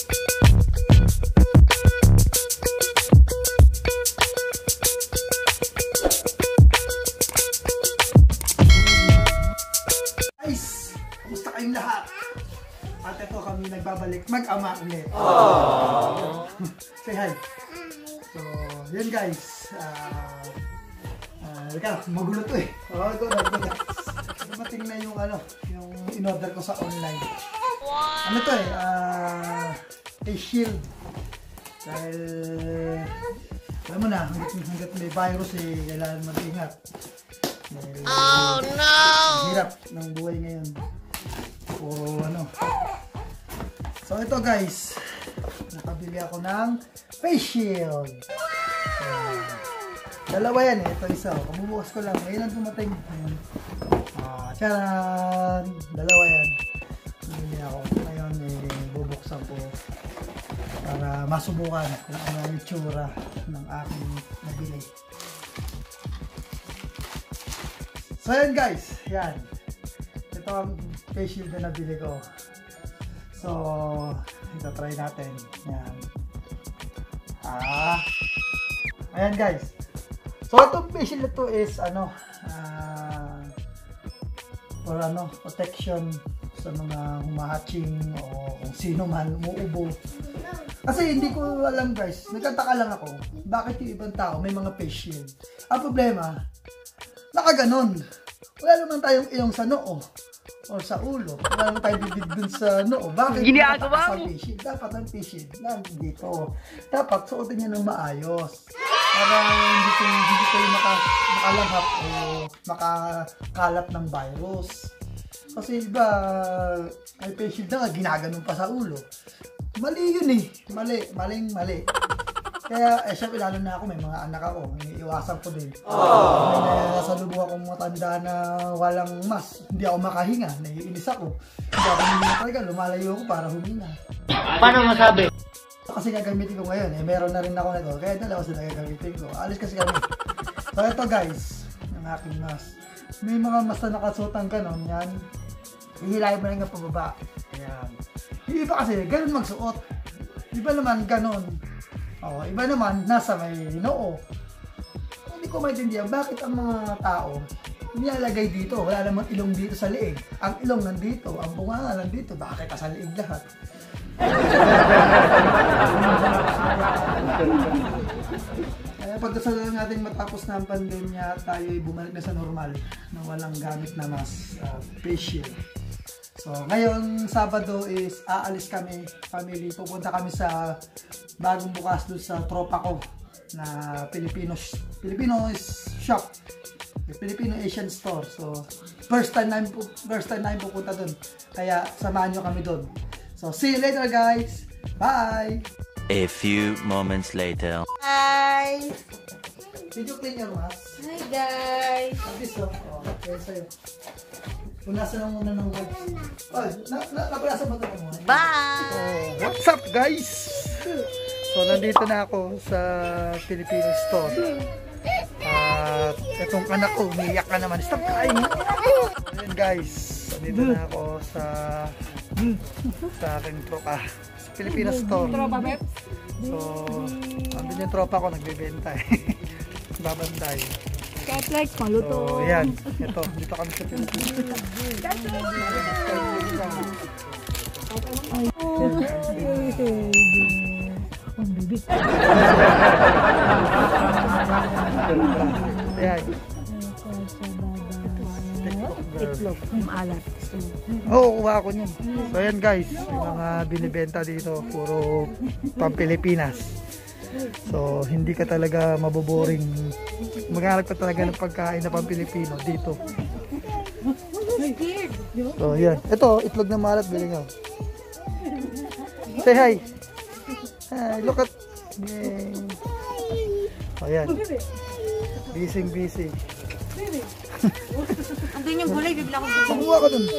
Guys, kumusta kayong lahat? At ito kami nagbabalik mag-ama ulit. Say hi. So, yun guys. Magulo to eh. Dumating na yung yung in-order ko sa online. Ano to eh, face shield. Dahil, alam mo na, hanggat may virus eh, kailangan mag-ingat. Dahil, oh no! Hirap ng buhay ngayon. So ito guys, nakabili ako ng face shield. Dalawa yan eh, ito isa. Kabubukas ko lang, ngayon ang dumating. Tcharan! Dalawa yan. Bumili ako. Ngayon bubuksan ko para masubukan kung ano ang itsura ng aking nabili. So yan guys, yan. Ito ang face shield na nabili ko. So, ito try natin. Yan. Ayan guys. So itong face shield na to is for protection sa mga humahatching o kung sino man umuubo. Kasi hindi ko alam guys, nagkataka lang ako, bakit yung ibang tao may mga face shield. Ang problema, nakaganon. Wala naman tayong ilong sa noo o sa ulo. Wala naman tayong bibig dun sa noo. Bakit ginagawa mo? Dapat ang face shield nandito. Dapat suotin niya ng maayos. Para hindi kayo makalanghap o makakalat ng virus. Kasi iba, may face shield na ginaganon pa sa ulo. Mali yun eh. Mali. Kaya, syempre lalo na ako, may mga anak ako, iiwasan ko din. May nasalubong akong matanda na walang mask, hindi ako makahinga, naiinis ako. Hindi ako huminga talaga, lumalayo ako para huminga. Paano masabi? Kasi gagamitin ko ngayon, meron na rin ako nito, kaya dalawa sila gagamitin ko. Alis kasi kami. So ito guys, ang aking mask. May mga mask na nakasuotang ganon, yan. Hihilahin mo lang yung pababa. Ayan. Yung iba kasi, ganon magsuot. Iba naman ganon. Iba naman, nasa may noo. Hindi ko maintindihan, bakit ang mga tao nilalagay dito? Wala namang ilong dito sa liig. Ang ilong nandito, ang bunganga nandito. Bakit sa liig lahat? Kaya pagkasalan natin matapos na ang pandemya, tayo ay bumalik na sa normal na walang gamit na mas face shield. So, ngayon, Sabado is aalis kami, family. Pupunta kami sa bagong bukas doon sa tropa ko na Filipino shop. Filipino Asian store. So, first time namin pupunta doon. Kaya, samahan nyo kami doon. So, see you later guys! Bye! A few moments later. Hi! Did you clean your mask? Hi guys! Abis okay sa'yo. Punasan lang muna ng wipes. Napunasan mo ito muna. Bye! What's up guys? So nandito na ako sa Filipino store. At itong anak ko, umiyak ka naman. Stop crying! Ayan guys, nandito na ako sa aking tropa. Sa Filipino store. Tropa Peps? So, andun yung tropa ko, nagbibenta eh. Babantay. Catlex, maluto. So, yan. Ito, dito kami sa Pilipinas. Ang bibig. Ayan. Itlog, maalat. Oo, kuha ko yun. So, ayan guys. Yung mga binibenta dito, puro pang-Pilipinas. So, hindi ka talaga maboboring. Maghanap ka talaga ng pagkain na pang-Pilipino dito. So, yan. Ito, itlog na malat, bili nyo. Say hi! Hi, look at... Yay! O, yan. Busy. Andun yung gulay, bibila ko gulay. Makuha ka dun.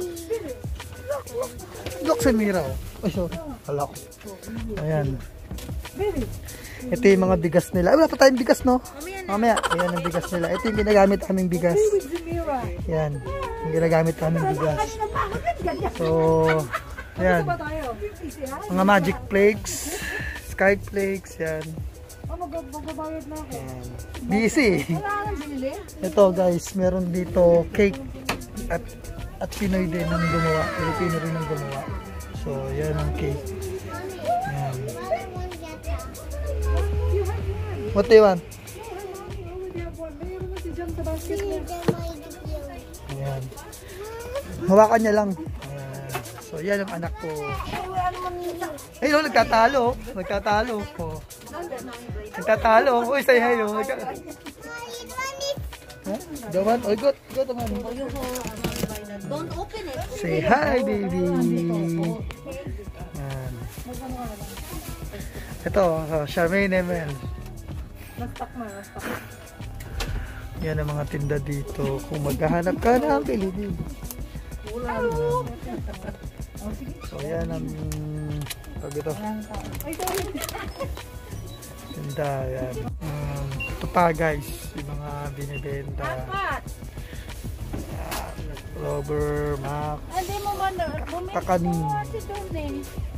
Look sa mira. Ay, sorry. Hala ko. Ayan. Ito yung mga bigas nila. Ay, wala pa tayong bigas, no? Mamaya. Ayan ang bigas nila. Ito yung ginagamit aming bigas. Ayan. Yung ginagamit aming bigas. So, Yan. Ba tayo? Mga magic flakes, sky flakes, yan. Magbabayad na ako. Yan. Busy. Wala nang binili? Ito guys, meron dito cake at Pinoy din ang gumawa. Pilipino rin ang gumawa. So, yan ang cake. Yan. What do you want? Ayan. Hawakan niya lang. Ayan. So, yan ang anak ko. Ayun, nagtatalo. Nagtatalo. Oh. Nagtatalo. Uy, say hi. Oh. Huh? The one? Oh, go to mommy. Don't open it. Say hi, baby. Yan. Ito, Charmaine Emel. Na-stock na. Yan ang mga tinda dito. Kung maghahanap ka ng Pilipino. So, yan ang pag ito. Tinda, yan. Ito pa guys, yung mga binibenta. Clover, Max, Hindi mo man, Takani. kasi doon eh.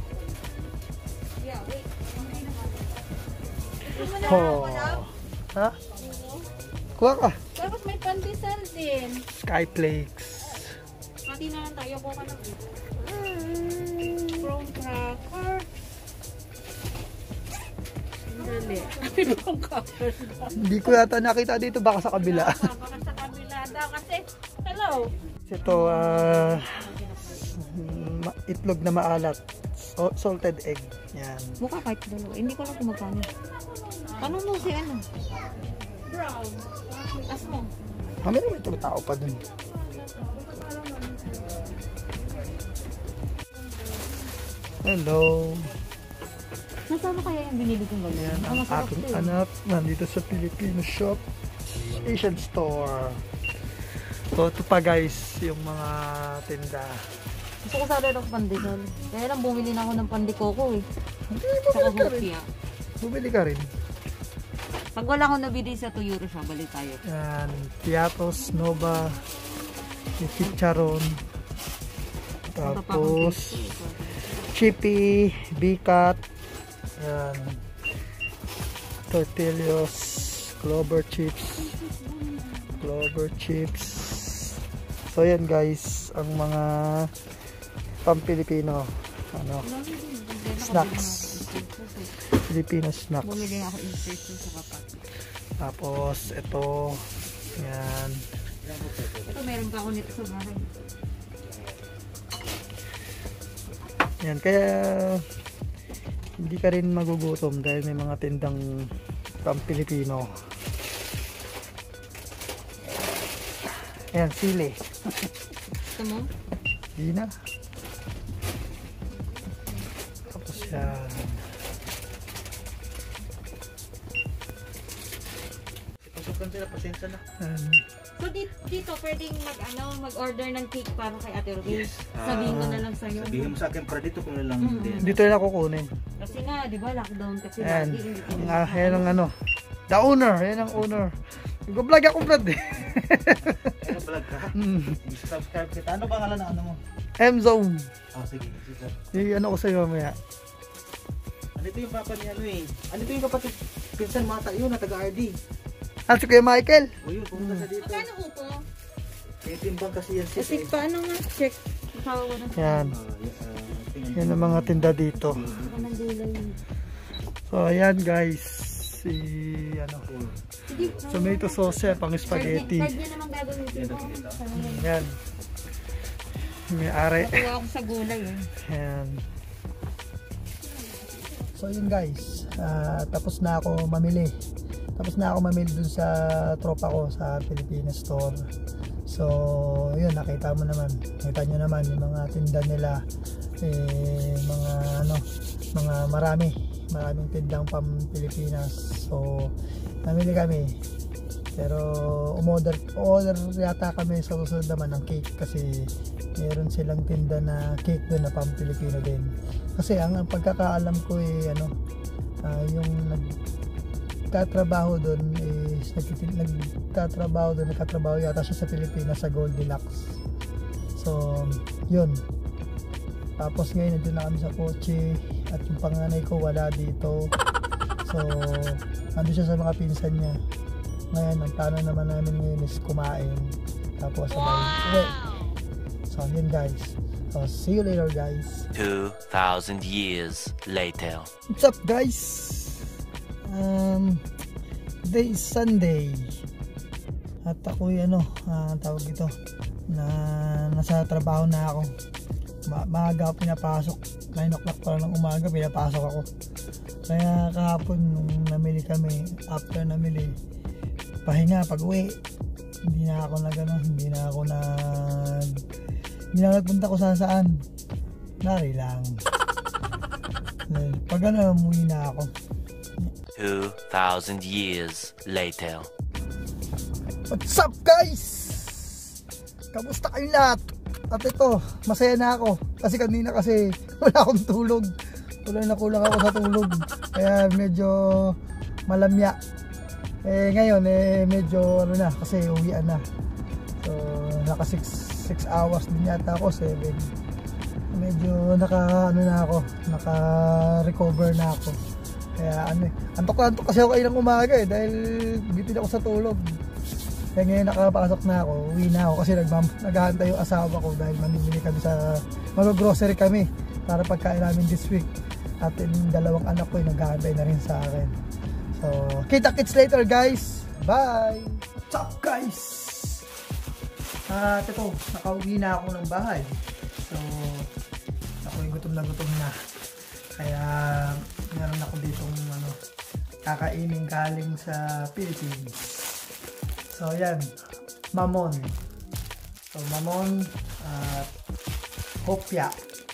Oh. Ha? Kuha ka. Tapos may pandesal din. Sky Flakes. Mati na lang tayo, kuha ka ng prawn cracker. Dali. Prawn cracker. Hindi ko yata nakita dito, baka sa kabila. Baka sa kabila daw kasi, hello. Ito, itlog na maalat. Salted egg. Yan. Mukha kahit dalawa. Hindi ko lang kumagkano. Tanong mo si ano? Brown. As mo. Kami naman ito tao pa dun. Hello. Nasaan kaya yung binili kong ganyan? Yan ang aking anak. Nandito sa Filipino shop. Asian store. So, ito pa guys, yung mga tinda. Gusto ko sana ng pandesal. Kaya lang bumili na ako ng pandikoko eh. Bumili Saka ka rin. hopia. Bumili ka rin. Pag wala akong nabili sa 2 euro siya, balik tayo. Yan. Piatos, Nova, Chicharon. Tapos, Chippy, Bicat. Yan. Tortillos, Clover chips. Clover chips. So yan guys, ang mga pang-Pilipino ano, snacks. Filipino snacks. Bumili ako in person sa kapat. Tapos ito, yan. Ito meron pa ako nito sa bahay. Yan, kaya hindi ka rin magugutom dahil may mga tindang pang-Pilipino. Ayan, sili. Gusto mo? Hindi na. Tapos yan. Pasukan sila, pasensya na. So dito pwedeng mag-order ng cake para kay Ate Ruby. Yes. Sabihin ko na lang sa'yo. Sabihin mo sa akin para dito kung lang din. Dito na kukunin. Kasi nga, di ba, lockdown kasi Ayan. lagi. Hindi Yan ang ano. The owner. Yan ang owner. Nag-vlog ako, Brad eh. Ano vlog ka? Subscribe kita. Ano ba ngalan ng ano mo? M-Zone. Sige. Sige. Yung ano ko sa'yo mamaya. Andito yung papa ni ano eh. Andito yung kapatid. Pinsan mata yun na taga-RD. At si Kuya Michael. O yun, pumunta sa dito. Magkano upo? May timbang kasi yan Kasi siya. paano nga check? Kawawa na Yan. Yan ang mga tinda dito. ako ng gulay. So ayan guys. Si ano. Sige. Tomato sauce pang spaghetti. Card niya naman gagamitin ko. Yan. May are. Nakuha ako sa gulay eh. Yan. So yun guys, tapos na ako mamili. Tapos na ako mamili dun sa tropa ko sa Pilipinas store. So yun, nakita mo naman. Nakita nyo naman yung mga tinda nila. Mga ano, mga maraming tindang pam Pilipinas. So namili kami. Pero order yata kami sa susunod naman ng cake kasi meron silang tinda na cake doon na pam Pilipino din. Kasi ang pagkakaalam ko yung nagtatrabaho doon is nagtatrabaho yata siya sa Pilipinas sa Goldilocks. So, yun. Tapos ngayon nandun na kami sa kotse at yung panganay ko wala dito. So, nandun siya sa mga pinsan niya. Ngayon, ang plano naman namin ngayon is kumain. Tapos sabay uwi. So, yun guys. So, see you later guys. 2,000 years later. What's up guys? Today is Sunday. At ako'y tawag ito, na nasa trabaho na ako. Maaga ako pinapasok. 9 o'clock pa lang ng umaga pinapasok ako. Kaya kahapon nung namili kami, after namili, pahinga pag uwi. Hindi na ako nagpunta ko saan. Nari lang. Pag umuwi na ako. 2,000 years later. What's up guys? Kamusta kayong lahat? At ito, masaya na ako. Kasi kanina wala akong tulog. Kulang ako sa tulog. Kaya medyo malamya. Ngayon medyo kasi uwian na. So naka 6 hours din yata ako, 7. Medyo naka-recover na ako. Kaya antok kasi ako kailang umaga dahil bitin ako sa tulog. Kaya ngayon nakapasok na ako, uwi na ako kasi naghahantay yung asawa ko dahil mamimili kami mag-grocery kami para pagkain namin this week. At yung 2 anak ko naghahantay na rin sa akin. So, kita-kits later guys. Bye! What's up guys? Ito, nakauwi na ako ng bahay. So, ako'y gutom na. Kaya, meron ako ditong kakainin galing sa Philippines. So, yan. Mamon. So, mamon at hopya.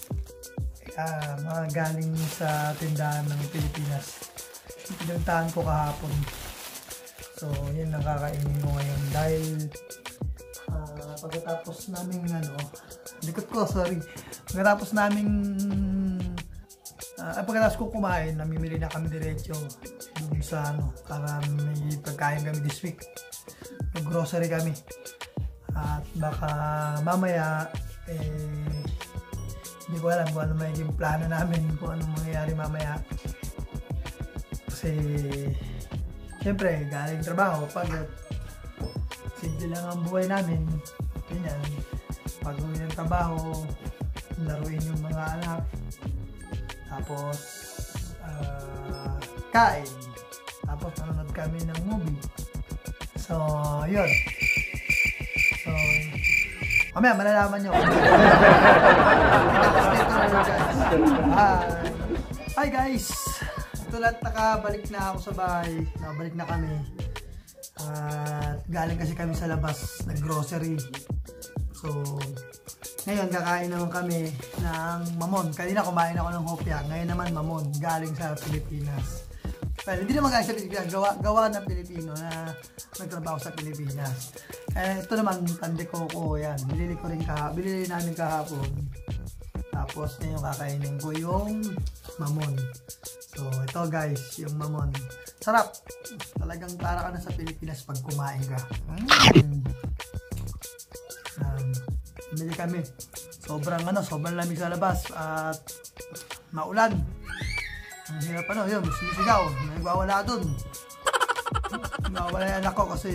Mga galing sa tindahan ng Pilipinas. Pinuntahan ko kahapon. So, yan ang kakainin ko ngayon. Dahil, pagkatapos namin pagkatapos ko kumain, namimili na kami diretso dun sa para may pagkain kami this week. Mag-grocery kami. At baka mamaya hindi ko alam kung ano magiging plano namin, kung anong mangyayari mamaya. Kasi syempre galing trabaho, pagod. Simple lang ang buhay namin. Ganyan. Pag-uwi ng trabaho, laruin yung mga anak. Tapos, kain. Tapos, manonood kami ng movie. So, yun. So, mamaya, malalaman nyo. Hi guys! Ito lahat, nakabalik na ako sa bahay. Nakabalik na kami. Galing kasi kami sa labas, nag-grocery. So, ngayon kakain naman kami ng mamon. Kanina kumain ako ng hopya. Ngayon naman mamon, galing sa Pilipinas. Well, hindi naman galing sa Pilipinas, gawa ng Pilipino na nagtrabaho sa Pilipinas. Ito naman, tande ko, yan. Binili namin kahapon. Tapos ngayon kakainin ko yung mamon. So, ito guys, yung mamon. Sarap. Talagang para ka na sa Pilipinas pag kumain ka. Bili kami. Sobrang lamig sa labas at maulan. Ang hirap yun, sisigaw. Nagwawala dun. Nagwawala yung anak ko kasi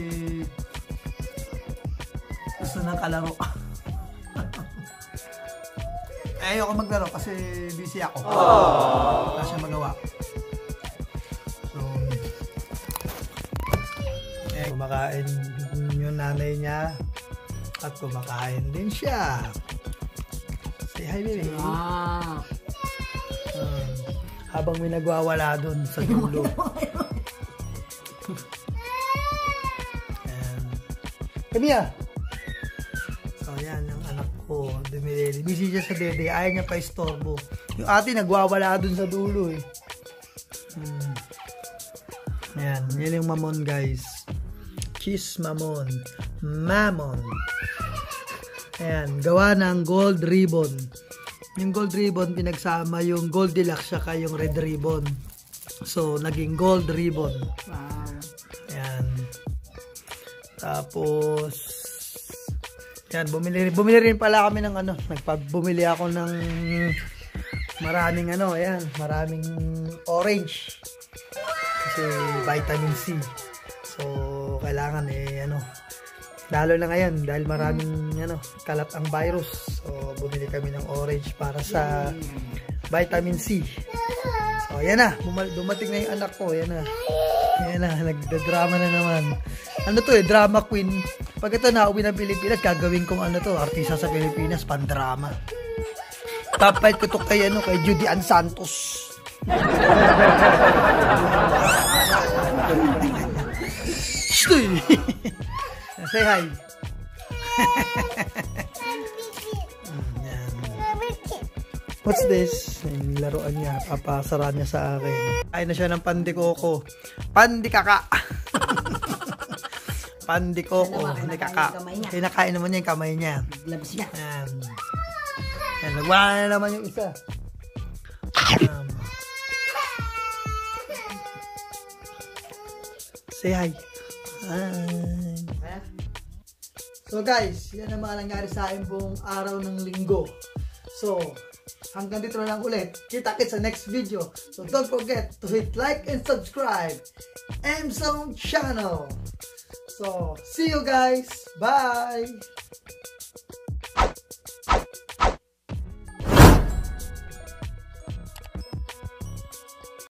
gusto ng kalaro. Ayoko maglaro kasi busy ako. Wala siya magawa. So, kumakain yung nanay niya at kumakain din siya. Say hi, baby. Habang may nagwawala dun sa dulo. Kamiya! So, yan ang anak ko. Dumilili. Busy siya sa dede. Ayaw niya pa istorbo. Yung ate nagwawala dun sa dulo eh. Ayan. Yan yung mamon guys. Cheese mamon. Mamon. Ayan. Gawa ng gold ribbon. Yung gold ribbon pinagsama yung Goldilocks saka yung red ribbon. So, naging gold ribbon. Wow. Ayan. Tapos, Yan, bumili rin pala kami ng ano, bumili ako ng maraming ano, ayan, maraming orange. Kasi vitamin C. So, kailangan ano, lalo na ngayon dahil maraming ano, kalat ang virus. So, bumili kami ng orange para sa vitamin C. So, ayan na, dumating na yung anak ko, ayan na. Ayan na, nagda-drama na naman. Ano to drama queen. Pag ito na uwi ng Pilipinas, gagawin kong ano to, artista sa Pilipinas, pandrama. Tapait ko to kay ano, kay Judy Ann Santos. Shtoy! Say hi. What's this? Yung laruan niya, papasara niya sa akin. Ay na siya ng pandikoko. Pandikaka. Pandikoko. Hindi kaka. Kinakain naman niya yung kamay niya. Labas niya. Ayan. Ayan, nagwala na naman yung isa. Say hi. Hi. So guys, yan ang mga nangyari sa akin buong araw ng linggo. So, hanggang dito na lang ulit. Kita-kits sa next video. So don't forget to hit like and subscribe. M-Zone Channel. So, see you guys. Bye!